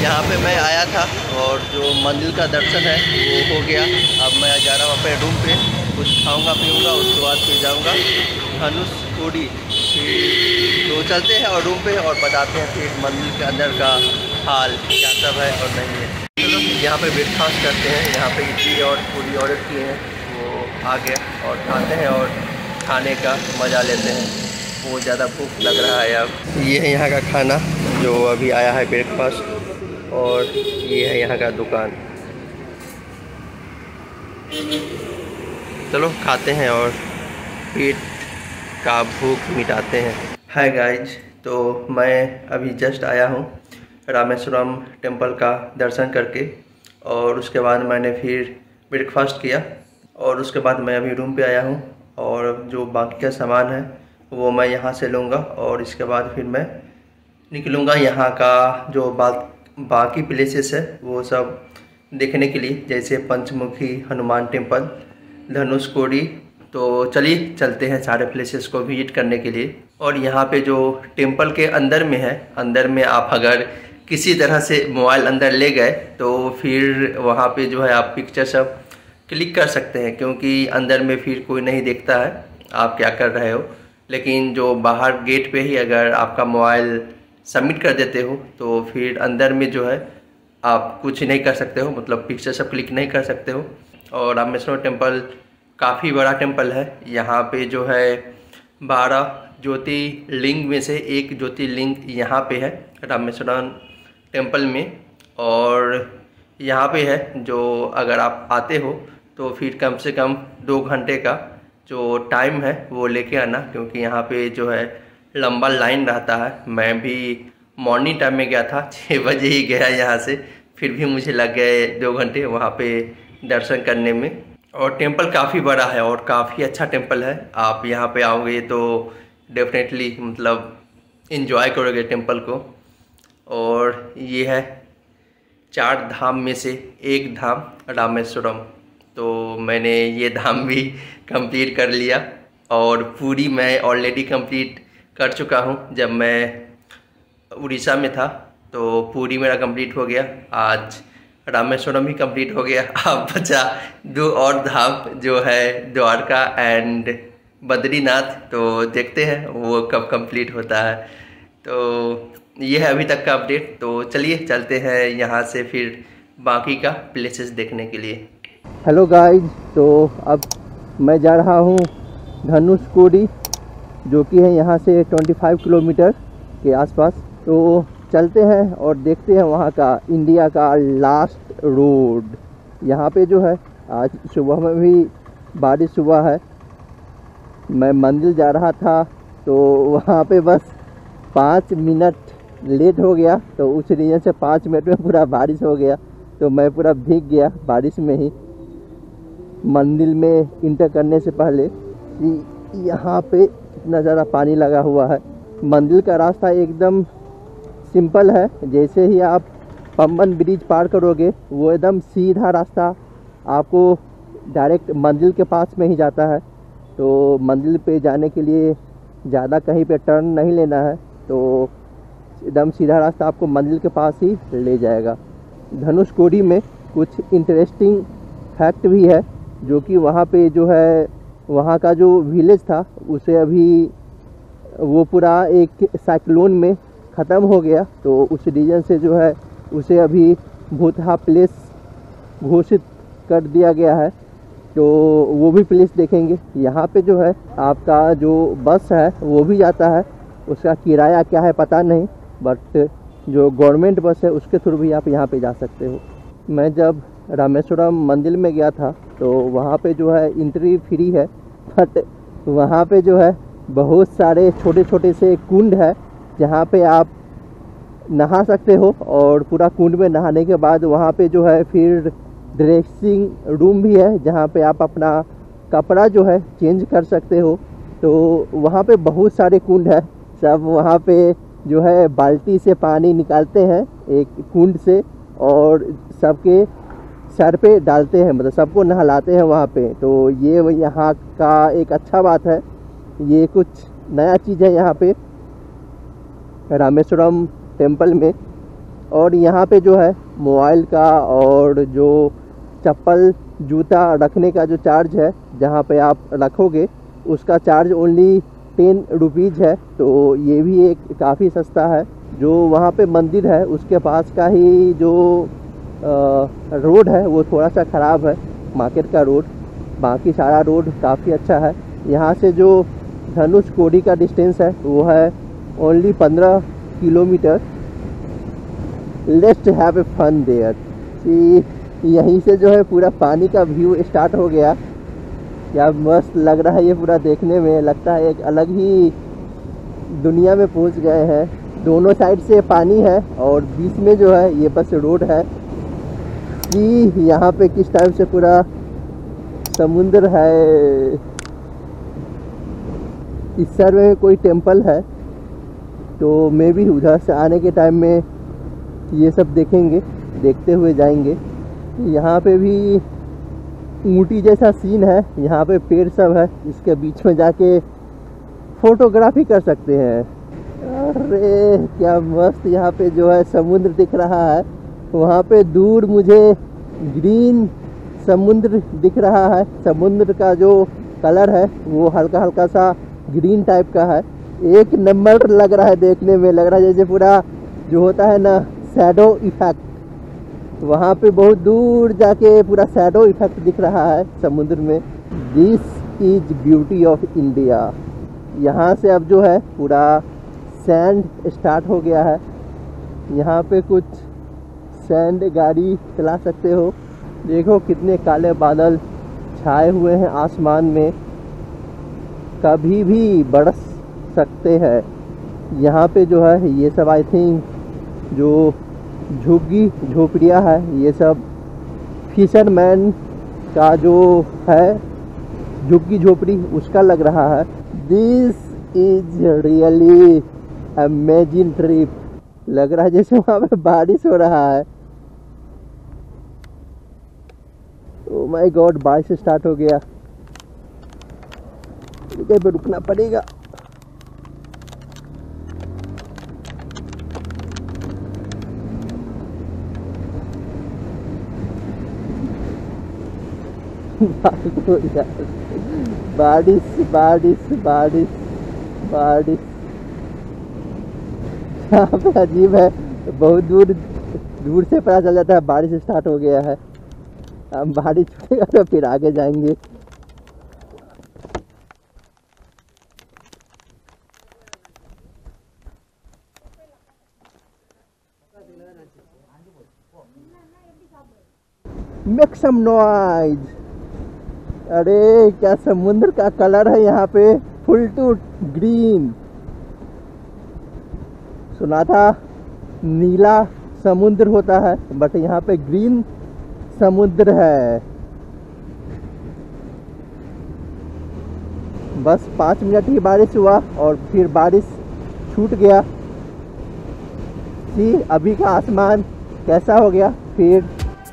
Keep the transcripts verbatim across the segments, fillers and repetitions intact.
यहाँ पे मैं आया था और जो मंदिर का दर्शन है वो हो गया। अब मैं जा रहा हूँ अपने रूम पे, कुछ खाऊंगा पीऊंगा, उसके बाद फिर जाऊँगा धनुषकोडी। तो चलते हैं और रूम पे और बताते हैं फिर मंदिर के अंदर का हाल क्या सब है और नहीं है। चलो यहाँ पे ब्रेकफास्ट करते हैं। यहाँ पे इडली और पूरी ऑर्डर किए हैं, वो आ गया और खाते हैं और खाने का मज़ा लेते हैं। बहुत ज़्यादा भूख लग रहा है अब। ये है यहाँ का खाना जो अभी आया है ब्रेकफास्ट, और ये है यहाँ का दुकान। चलो खाते हैं और पेट का भूख मिटाते हैं। हाय गाइज, तो मैं अभी जस्ट आया हूँ रामेश्वरम टेम्पल का दर्शन करके, और उसके बाद मैंने फिर ब्रेकफास्ट किया और उसके बाद मैं अभी रूम पे आया हूँ। और जो बाकी का सामान है वो मैं यहाँ से लूँगा और इसके बाद फिर मैं निकलूँगा यहाँ का जो बा, बाकी प्लेसेस है वो सब देखने के लिए, जैसे पंचमुखी हनुमान टेम्पल, धनुषकोडी। तो चलिए चलते हैं सारे प्लेसेस को विजिट करने के लिए। और यहाँ पे जो टेम्पल के अंदर में है, अंदर में आप अगर किसी तरह से मोबाइल अंदर ले गए तो फिर वहाँ पे जो है आप पिक्चर सब क्लिक कर सकते हैं, क्योंकि अंदर में फिर कोई नहीं देखता है आप क्या कर रहे हो। लेकिन जो बाहर गेट पे ही अगर आपका मोबाइल सबमिट कर देते हो तो फिर अंदर में जो है आप कुछ नहीं कर सकते हो, मतलब पिक्चर सब क्लिक नहीं कर सकते हो। और रामेश्वरम टेम्पल काफ़ी बड़ा टेम्पल है। यहाँ पे जो है बारह ज्योतिर्लिंग में से एक ज्योतिर्लिंग यहाँ पे है रामेश्वरम टेम्पल में। और यहाँ पे है जो अगर आप आते हो तो फिर कम से कम दो घंटे का जो टाइम है वो लेके आना, क्योंकि यहाँ पे जो है लंबा लाइन रहता है। मैं भी मॉर्निंग टाइम में गया था, छः बजे ही गया यहाँ से, फिर भी मुझे लग गए दो घंटे वहाँ पे दर्शन करने में। और टेम्पल काफ़ी बड़ा है और काफ़ी अच्छा टेम्पल है। आप यहाँ पे आओगे तो डेफिनेटली मतलब इन्जॉय करोगे टेम्पल को। और ये है चार धाम में से एक धाम रामेश्वरम, तो मैंने ये धाम भी कंप्लीट कर लिया। और पूरी मैं ऑलरेडी कंप्लीट कर चुका हूँ। जब मैं उड़ीसा में था तो पूरी मेरा कंप्लीट हो गया, आज रामेश्वरम भी कंप्लीट हो गया। अब बचा दो और धाम जो है द्वारका एंड बद्रीनाथ, तो देखते हैं वो कब कंप्लीट होता है। तो ये है अभी तक का अपडेट। तो चलिए चलते हैं यहाँ से फिर बाकी का प्लेसेस देखने के लिए। हेलो गाइज, तो अब मैं जा रहा हूँ धनुषकोडी, जो कि है यहाँ से पच्चीस किलोमीटर के आसपास। तो चलते हैं और देखते हैं वहाँ का इंडिया का लास्ट रोड। यहाँ पे जो है आज सुबह में भी बारिश हुआ है। मैं मंदिर जा रहा था तो वहाँ पे बस पाँच मिनट लेट हो गया, तो उस रीजन से पाँच मिनट में पूरा बारिश हो गया, तो मैं पूरा भीग गया बारिश में ही मंदिर में इंटर करने से पहले। कि यहाँ पे कितना ज़्यादा पानी लगा हुआ है। मंदिर का रास्ता एकदम सिंपल है, जैसे ही आप पंबन ब्रिज पार करोगे वो एकदम सीधा रास्ता आपको डायरेक्ट मंदिर के पास में ही जाता है। तो मंदिर पे जाने के लिए ज़्यादा कहीं पे टर्न नहीं लेना है, तो एकदम सीधा रास्ता आपको मंदिर के पास ही ले जाएगा। धनुषकोडी में कुछ इंटरेस्टिंग फैक्ट भी है, जो कि वहाँ पे जो है वहाँ का जो विलेज था उसे अभी वो पूरा एक साइक्लोन में ख़त्म हो गया, तो उस रीजन से जो है उसे अभी भूतहा प्लेस घोषित कर दिया गया है। तो वो भी प्लेस देखेंगे। यहाँ पे जो है आपका जो बस है वो भी जाता है, उसका किराया क्या है पता नहीं, बट जो गवर्नमेंट बस है उसके थ्रू भी आप यहाँ पे जा सकते हो। मैं जब रामेश्वरम मंदिर में गया था तो वहाँ पे जो है एंट्री फ्री है, बट वहाँ पे जो है बहुत सारे छोटे छोटे से कुंड है जहाँ पे आप नहा सकते हो। और पूरा कुंड में नहाने के बाद वहाँ पे जो है फिर ड्रेसिंग रूम भी है जहाँ पे आप अपना कपड़ा जो है चेंज कर सकते हो। तो वहाँ पे बहुत सारे कुंड है, सब वहाँ पे जो है बाल्टी से पानी निकालते हैं एक कुंड से और सबके सर पे डालते हैं, मतलब सबको नहलाते हैं वहाँ पे। तो ये यहाँ का एक अच्छा बात है, ये कुछ नया चीज़ है यहाँ पे रामेश्वरम टेम्पल में। और यहाँ पे जो है मोबाइल का और जो चप्पल जूता रखने का जो चार्ज है, जहाँ पे आप रखोगे उसका चार्ज ओनली टेन रुपीज़ है। तो ये भी एक काफ़ी सस्ता है। जो वहाँ पे मंदिर है उसके पास का ही जो आ, रोड है वो थोड़ा सा ख़राब है, मार्केट का रोड। बाकी सारा रोड काफ़ी अच्छा है। यहाँ से जो धनुषकोडी का डिस्टेंस है वो है ओनली पंद्रह kilometre. Let's have a fun there. कि यहीं से जो है पूरा पानी का व्यू स्टार्ट हो गया। क्या मस्त लग रहा है ये पूरा देखने में, लगता है एक अलग ही दुनिया में पहुंच गए हैं। दोनों साइड से पानी है और बीच में जो है ये बस रोड है। कि यहाँ पे किस टाइम से पूरा समुद्र है। इस साइड में कोई टेंपल है, तो मैं भी उधर से आने के टाइम में ये सब देखेंगे, देखते हुए जाएंगे। यहाँ पे भी ऊँटी जैसा सीन है, यहाँ पे पेड़ सब है, इसके बीच में जाके फोटोग्राफी कर सकते हैं। अरे क्या मस्त यहाँ पे जो है समुद्र दिख रहा है। वहाँ पे दूर मुझे ग्रीन समुद्र दिख रहा है। समुद्र का जो कलर है वो हल्का हल्का सा ग्रीन टाइप का है। एक नंबर लग रहा है देखने में, लग रहा है जैसे पूरा जो होता है ना शैडो इफेक्ट, वहाँ पे बहुत दूर जाके पूरा शैडो इफेक्ट दिख रहा है समुद्र में। This is beauty of India. यहाँ से अब जो है पूरा सैंड स्टार्ट हो गया है। यहाँ पे कुछ सैंड गाड़ी चला सकते हो। देखो कितने काले बादल छाए हुए हैं आसमान में, कभी भी बरस सकते हैं। यहाँ पे जो है ये सब आई थिंक जो झुग्गी झोपड़ियाँ है, ये सब फिशरमैन का जो है झुग्गी झोपड़ी उसका लग रहा है। This is really amazing trip. लग रहा है जैसे वहाँ पे बारिश हो रहा है। ओह माय गॉड, बारिश स्टार्ट हो गया, कहीं पे रुकना पड़ेगा। बारिश बारिश बारिश बारिश यहाँ पे अजीब है, बहुत दूर दूर से पता चल जाता है बारिश स्टार्ट हो गया है। हम बारिश छूटेगा तो फिर आगे जाएंगे। Make some noise. अरे क्या समुद्र का कलर है यहाँ पे, फुल टू ग्रीन। सुना था नीला समुद्र होता है, बट यहाँ पे ग्रीन समुद्र है। बस पाँच मिनट ही बारिश हुआ और फिर बारिश छूट गया। जी अभी का आसमान कैसा हो गया फिर।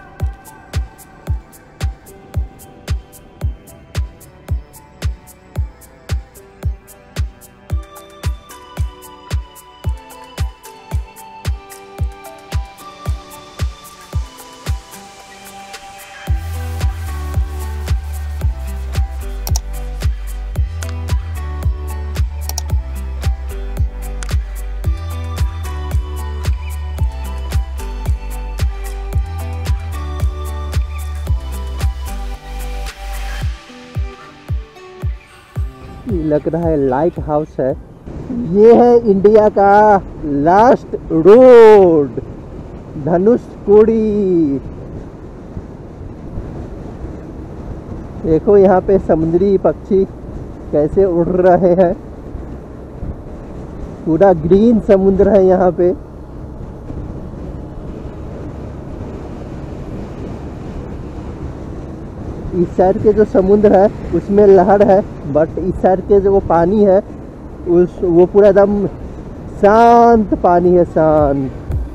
लग रहा है लाइट हाउस है। ये है इंडिया का लास्ट रोड, धनुषकोडी। देखो यहाँ पे समुद्री पक्षी कैसे उड़ रहे हैं, पूरा ग्रीन समुद्र है यहाँ पे। इस साइड के जो समुद्र है उसमें लहर है, बट इस साइड के जो वो पानी है उस वो पूरा एकदम शांत पानी है, शांत।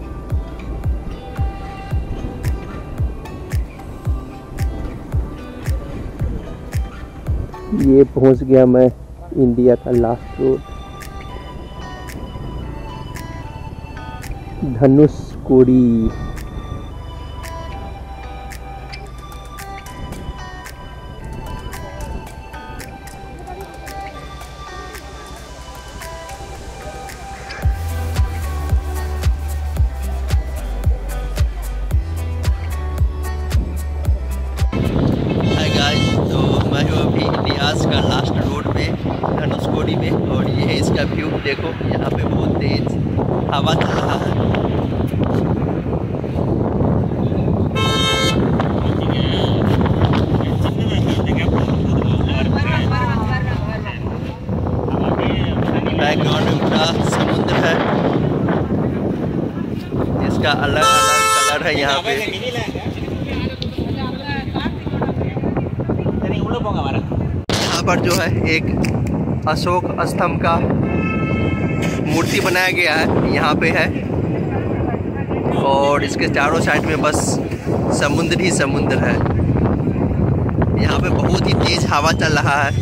ये पहुंच गया मैं इंडिया का लास्ट रोड, धनुषकोडी। कोडी। का लास्ट रोड पे धनुषकोडी में, और ये है इसका व्यू। देखो यहाँ पे बहुत तेज हवा चल रहा है। बैकग्राउंड में पूरा समुद्र है जिसका अलग अलग कलर है यहाँ पे। यहाँ पर जो है एक अशोक स्तंभ का मूर्ति बनाया गया है, यहाँ पे है, और इसके चारों साइड में बस समुद्र ही समुद्र है। यहाँ पे बहुत ही तेज हवा चल रहा है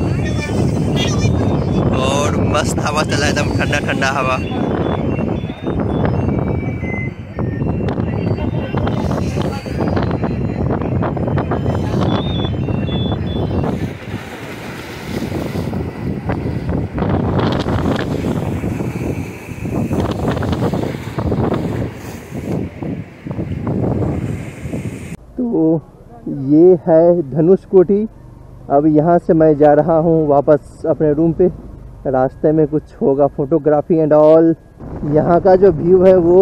और मस्त हवा चल रहा है, एकदम ठंडा ठंडा हवा। तो ये है धनुषकोडी। अब यहाँ से मैं जा रहा हूँ वापस अपने रूम पे। रास्ते में कुछ होगा फोटोग्राफी एंड ऑल। यहाँ का जो व्यू है वो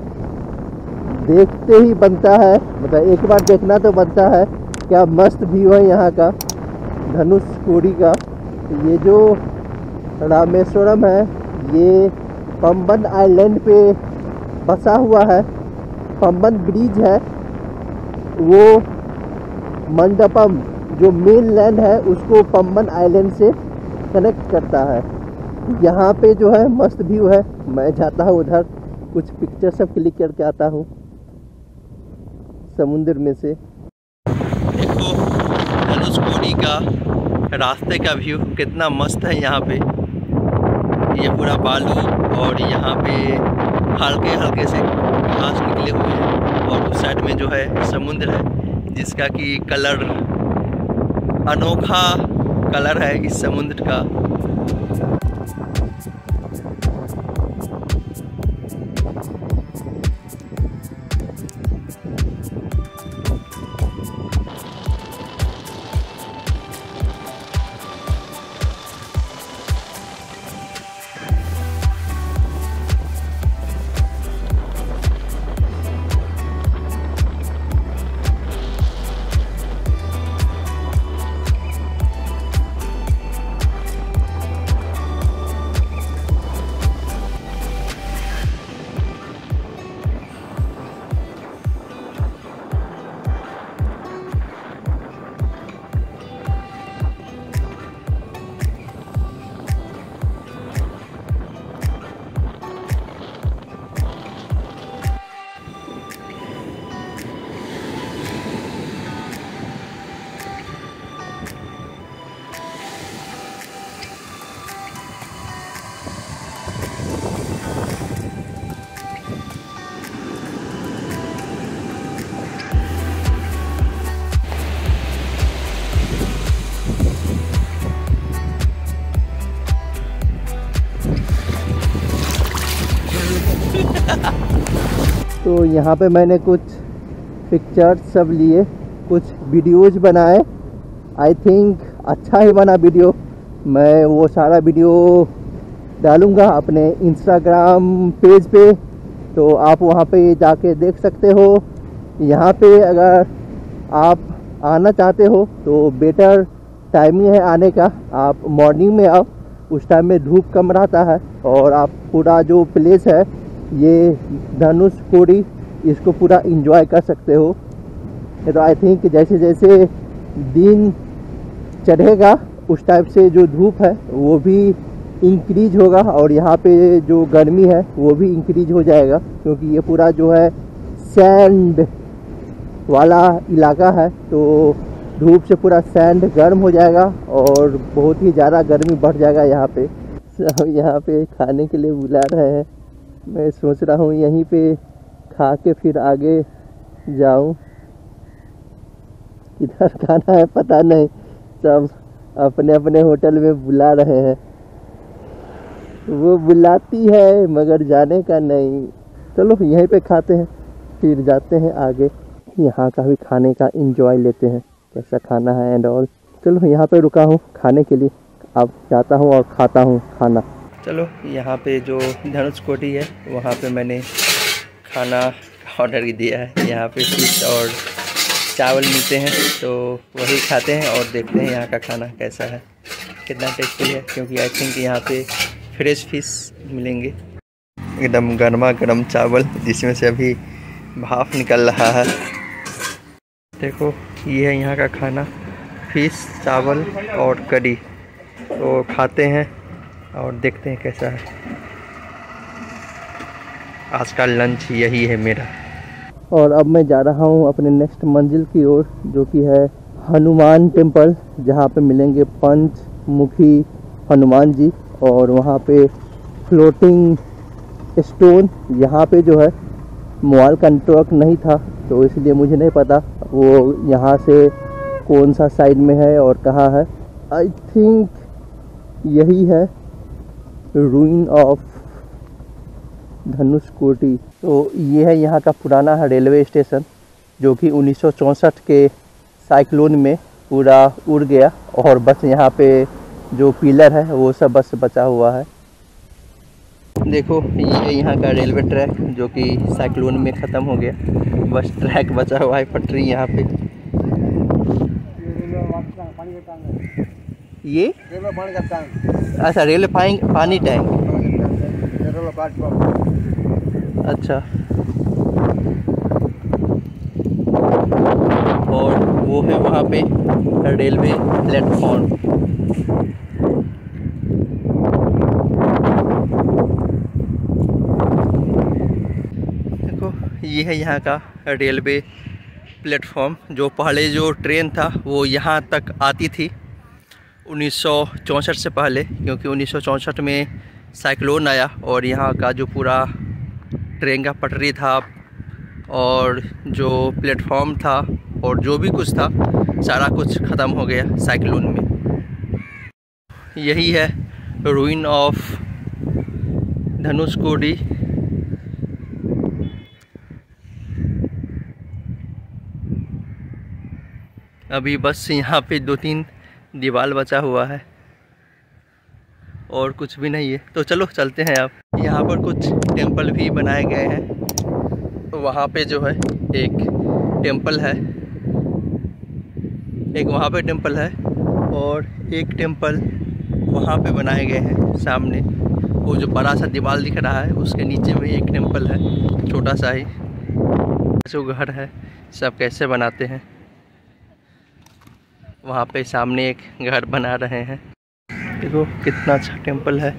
देखते ही बनता है, मतलब एक बार देखना तो बनता है। क्या मस्त व्यू है यहाँ का धनुषकोडी का। ये जो रामेश्वरम है ये पंबन आइलैंड पे बसा हुआ है। पंबन ब्रिज है वो मंडपम जो मेन लैंड है उसको पंबन आइलैंड से कनेक्ट करता है। यहाँ पे जो है मस्त व्यू है। मैं जाता हूँ उधर, कुछ पिक्चर सब क्लिक करके आता हूँ समुद्र में से। देखो धनुषकोडी का रास्ते का व्यू कितना मस्त है। यहाँ पे ये पूरा बालू और यहाँ पे हल्के हल्के से घास निकले हुए हैं, और उस साइड में जो है समुद्र है जिसका कि कलर अनोखा कलर है इस समुद्र का। तो यहाँ पे मैंने कुछ पिक्चर्स सब लिए, कुछ वीडियोज़ बनाए। आई थिंक अच्छा ही बना वीडियो। मैं वो सारा वीडियो डालूँगा अपने इंस्टाग्राम पेज पे, तो आप वहाँ पे जाके देख सकते हो। यहाँ पे अगर आप आना चाहते हो तो बेटर टाइमिंग है आने का। आप मॉर्निंग में आओ, उस टाइम में धूप कम रहता है, और आप पूरा जो प्लेस है ये धनुषकोडी इसको पूरा एंजॉय कर सकते हो। तो आई थिंक जैसे जैसे दिन चढ़ेगा उस टाइप से जो धूप है वो भी इंक्रीज होगा, और यहाँ पे जो गर्मी है वो भी इंक्रीज हो जाएगा, क्योंकि ये पूरा जो है सैंड वाला इलाका है। तो धूप से पूरा सैंड गर्म हो जाएगा और बहुत ही ज़्यादा गर्मी बढ़ जाएगा यहाँ पे। सब यहाँ पे खाने के लिए बुला रहे हैं। मैं सोच रहा हूँ यहीं पे खा के फिर आगे जाऊं। किधर खाना है पता नहीं, सब अपने अपने होटल में बुला रहे हैं। वो बुलाती है मगर जाने का नहीं। चलो यहीं पे खाते हैं, फिर जाते हैं आगे। यहाँ का भी खाने का एंजॉय लेते हैं, कैसा खाना है एंड ऑल। चलो यहाँ पे रुका हूँ खाने के लिए, अब जाता हूँ और खाता हूँ खाना। चलो यहाँ पे जो धनुषकोटी है वहाँ पे मैंने खाना ऑर्डर दिया है। यहाँ पे फिश और चावल मिलते हैं तो वही खाते हैं और देखते हैं यहाँ का खाना कैसा है, कितना टेस्टी है। क्योंकि आई थिंक यहाँ पे फ्रेश फिश मिलेंगे। एकदम गर्मा गर्म चावल जिसमें से अभी भाप निकल रहा है। देखो ये है यहाँ का खाना, फिश, चावल और करी। तो खाते हैं और देखते हैं कैसा है। आज का लंच यही है मेरा। और अब मैं जा रहा हूँ अपने नेक्स्ट मंजिल की ओर, जो कि है हनुमान टेम्पल, जहाँ पे मिलेंगे पंचमुखी हनुमान जी। और वहाँ पे फ्लोटिंग स्टोन, यहाँ पे जो है मोबाइल का नेटवर्क नहीं था तो इसलिए मुझे नहीं पता वो यहाँ से कौन सा साइड में है और कहाँ है। आई थिंक यही है रूइन ऑफ धनुषकोटी। तो ये है यहाँ का पुराना रेलवे स्टेशन, जो कि उन्नीस सौ चौंसठ के साइक्लोन में पूरा उड़ गया और बस यहाँ पे जो पिलर है वो सब बस बचा हुआ है। देखो ये यहाँ का रेलवे ट्रैक जो कि साइक्लोन में ख़त्म हो गया, बस ट्रैक बचा हुआ है, पटरी यहाँ पे। ये अच्छा रेलवे पानी पानी टैंक, अच्छा। और वो है वहाँ पे रेलवे प्लेटफॉर्म। देखो ये है यहाँ का रेलवे प्लेटफॉर्म। जो पहले जो ट्रेन था वो यहाँ तक आती थी उन्नीस सौ चौंसठ से पहले, क्योंकि उन्नीस सौ चौंसठ में साइक्लोन आया और यहाँ का जो पूरा ट्रेन का पटरी था और जो प्लेटफॉर्म था और जो भी कुछ था सारा कुछ ख़त्म हो गया साइक्लोन में। यही है रूइन ऑफ धनुषकोटी। अभी बस यहाँ पे दो तीन दीवार बचा हुआ है और कुछ भी नहीं है। तो चलो चलते हैं। अब यहाँ पर कुछ टेंपल भी बनाए गए हैं। वहाँ पे जो है एक टेंपल है, एक वहाँ पे टेंपल है और एक टेंपल वहाँ पे बनाए गए हैं सामने। वो जो बड़ा सा दीवार दिख रहा है उसके नीचे में एक टेंपल है, छोटा सा ही। जो घर है सब कैसे बनाते हैं, वहाँ पे सामने एक घर बना रहे हैं। देखो कितना अच्छा टेंपल है।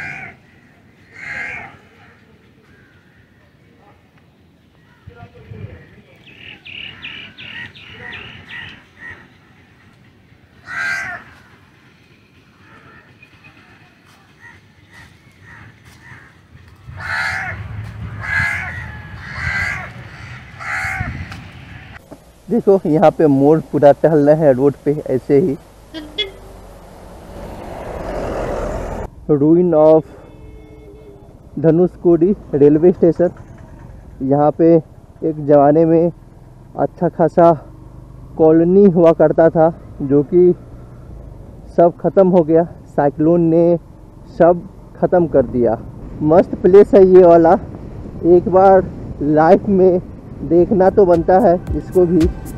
देखो यहाँ पे मोर पूरा टहल रहे हैं रोड पे ऐसे ही। Ruin of Dhanushkodi railway station. यहाँ पे एक ज़माने में अच्छा खासा कॉलोनी हुआ करता था, जो कि सब ख़त्म हो गया, साइक्लोन ने सब ख़त्म कर दिया। मस्त प्लेस है ये वाला, एक बार लाइफ में देखना तो बनता है इसको भी।